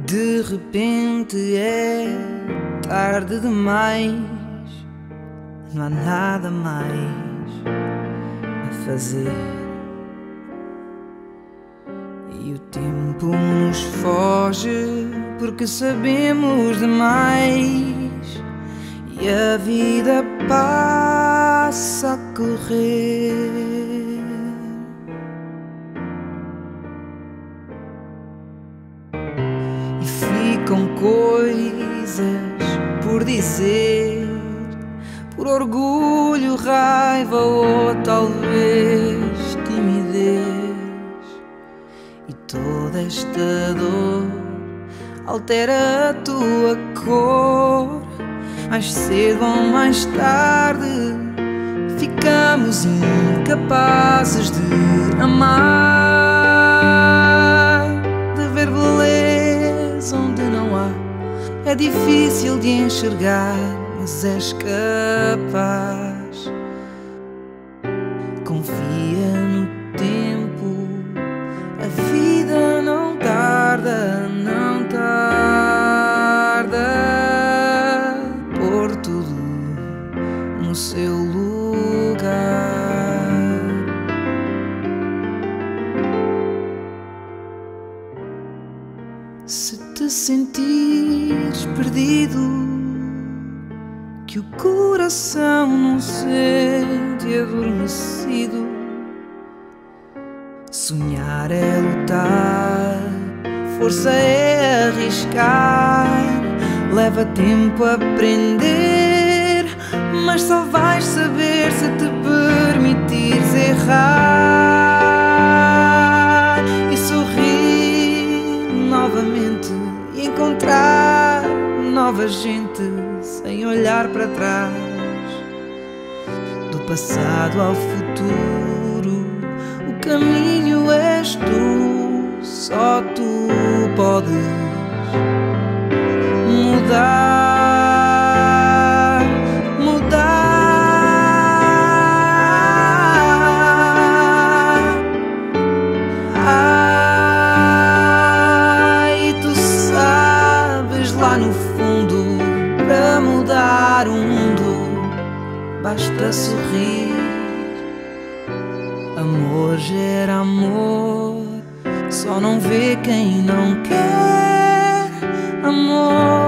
De repente é tarde demais, não há nada mais a fazer. E o tempo nos foge porque sabemos demais, e a vida passa a correr. E ficam coisas por dizer, por orgulho, raiva ou talvez timidez. E toda esta dor altera a tua cor. Mais cedo ou mais tarde ficamos incapazes de amar, de ver beleza onde não há. É difícil de enxergar, mas és capaz. Confia no tempo, a vida não tarda, não tarda. Pôr tudo no seu lugar. Se te sentires perdido, que o coração não sente adormecido, sonhar é lutar, força é arriscar. Leva tempo a aprender, mas só vais saber se te permitires errar e sorrir novamente e encontrar nova gente sem olhar para trás. Do passado ao futuro, o caminho és tu, só tu podes mudar, mudar. Ai, tu sabes lá no fundo, para mudar o mundo basta sorrir. Amor gera amor, só não vê quem não quer amor.